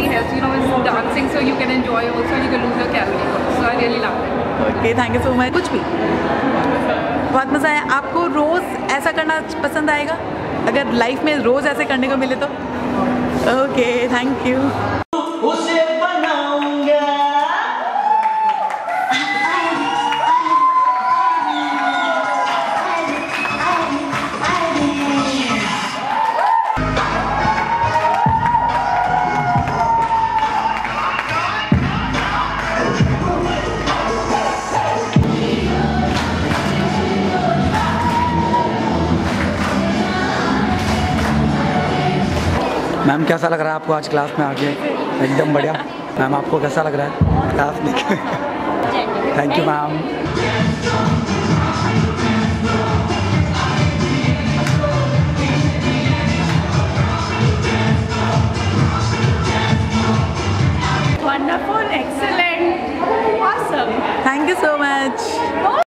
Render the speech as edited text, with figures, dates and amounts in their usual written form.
really helps, you know, with dancing, so you can enjoy also, you can lose your calories also. So I really love it. Okay, thank you so much. कुछ भी बहुत मज़ा आया। आपको रोज़ ऐसा करना पसंद आएगा? अगर लाइफ में रोज़ ऐसे करने को मिले तो? Okay, thank you. मैम कैसा लग रहा है आपको आज क्लास में आके? एकदम बढ़िया। मैम आपको कैसा लग रहा है क्लास में? Thank you ma'am. Wonderful, excellent, awesome. Thank you so much.